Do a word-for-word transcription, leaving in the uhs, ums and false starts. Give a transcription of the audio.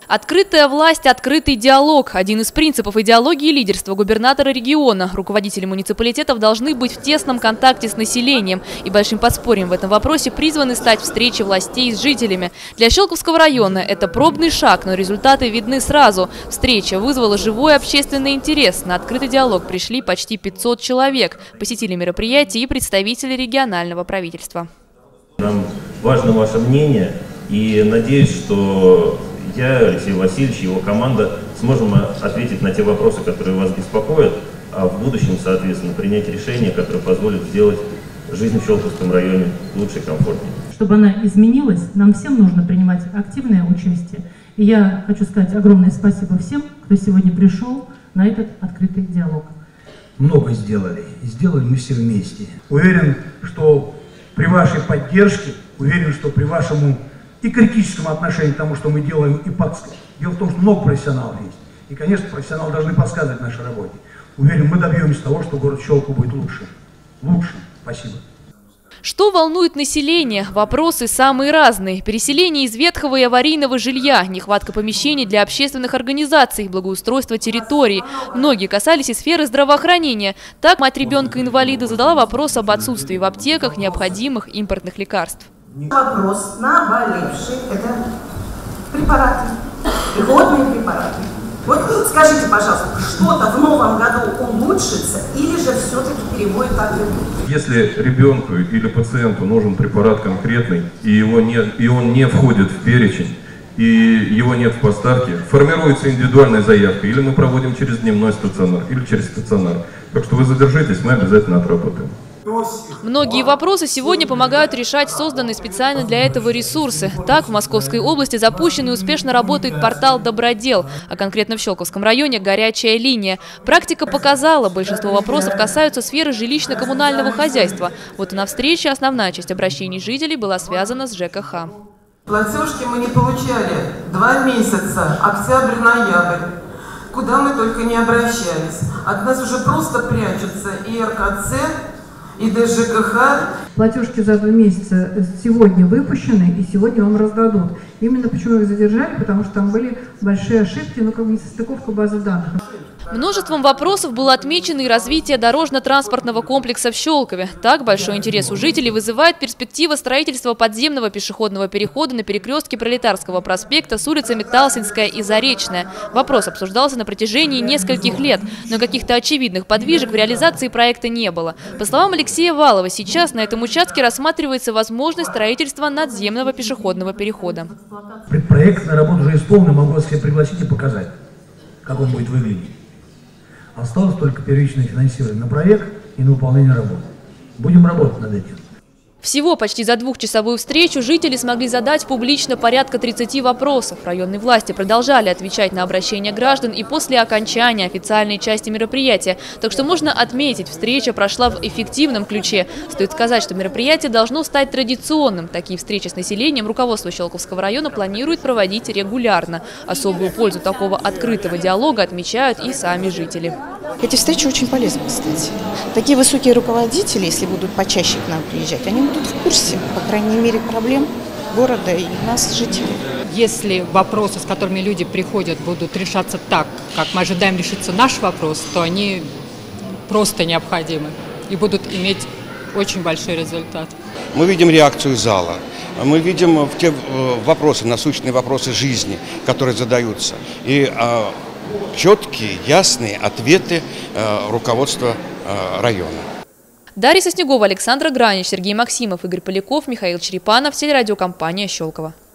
Открытая власть, открытый диалог – один из принципов идеологии лидерства губернатора региона. Руководители муниципалитетов должны быть в тесном контакте с населением. И большим подспорьем в этом вопросе призваны стать встречи властей с жителями. Для Щелковского района это пробный шаг, но результаты видны сразу. Встреча вызвала живой общественный интерес. На открытый диалог пришли почти пятьсот человек. Посетили мероприятие и представители регионального правительства. Нам важно ваше мнение, и надеюсь, что я, Алексей Васильевич и его команда сможем ответить на те вопросы, которые вас беспокоят, а в будущем, соответственно, принять решение, которое позволит сделать жизнь в Щелковском районе лучше и комфортнее. Чтобы она изменилась, нам всем нужно принимать активное участие. И я хочу сказать огромное спасибо всем, кто сегодня пришел на этот открытый диалог. Много сделали, и сделали мы все вместе. Уверен, что при вашей поддержке, уверен, что при вашем и критическом отношении к тому, что мы делаем, и подсказке. Дело в том, что много профессионалов есть. И, конечно, профессионалы должны подсказывать нашей работе. Уверен, мы добьемся того, что город Щелково будет лучше. Лучше. Спасибо. Что волнует население? Вопросы самые разные. Переселение из ветхого и аварийного жилья, нехватка помещений для общественных организаций, благоустройство территорий. Многие касались и сферы здравоохранения. Так мать ребенка-инвалида задала вопрос об отсутствии в аптеках необходимых импортных лекарств. Вопрос наболевший – это препараты, пригодные препараты. Вот скажите, пожалуйста, что-то в новом году улучшится или же все-таки переводит так и будет? Если ребенку или пациенту нужен препарат конкретный, и, его не, и он не входит в перечень, и его нет в поставке, формируется индивидуальная заявка, или мы проводим через дневной стационар, или через стационар. Так что вы задержитесь, мы обязательно отработаем. Многие вопросы сегодня помогают решать созданные специально для этого ресурсы. Так, в Московской области запущен и успешно работает портал «Добродел», а конкретно в Щелковском районе «Горячая линия». Практика показала, большинство вопросов касаются сферы жилищно-коммунального хозяйства. Вот и на встрече основная часть обращений жителей была связана с ЖКХ. Платежки мы не получали два месяца, октябрь-ноябрь. Куда мы только не обращались. От нас уже просто прячутся и эр ка цэ, и дэ жэ ка ха. Платежки за два месяца сегодня выпущены и сегодня вам раздадут. Именно почему их задержали, потому что там были большие ошибки, ну как бы несостыковка базы данных. Множеством вопросов было отмечено и развитие дорожно-транспортного комплекса в Щелкове. Так, большой интерес у жителей вызывает перспектива строительства подземного пешеходного перехода на перекрестке Пролетарского проспекта с улицами Талсинская и Заречная. Вопрос обсуждался на протяжении нескольких лет, но каких-то очевидных подвижек в реализации проекта не было. По словам Алексея Валова, сейчас на этом участке рассматривается возможность строительства надземного пешеходного перехода. Предпроектная работа уже исполнена, могу вас всех пригласить и показать, как он будет выглядеть. Осталось только первичное финансирование на проект и на выполнение работы. Будем работать над этим. Всего почти за двухчасовую встречу жители смогли задать публично порядка тридцати вопросов. Районные власти продолжали отвечать на обращения граждан и после окончания официальной части мероприятия. Так что можно отметить, встреча прошла в эффективном ключе. Стоит сказать, что мероприятие должно стать традиционным. Такие встречи с населением руководство Щелковского района планирует проводить регулярно. Особую пользу такого открытого диалога отмечают и сами жители. Эти встречи очень полезны, кстати. Такие высокие руководители, если будут почаще к нам приезжать, они будут в курсе, по крайней мере, проблем города и нас, жителей. Если вопросы, с которыми люди приходят, будут решаться так, как мы ожидаем решиться наш вопрос, то они просто необходимы и будут иметь очень большой результат. Мы видим реакцию зала, мы видим те вопросы, насущные вопросы жизни, которые задаются. И четкие, ясные ответы э, руководства э, района. Дарья Соснегова, Александра Гранич, Сергей Максимов, Игорь Поляков, Михаил Черепанов, телерадиокомпания «Щелково».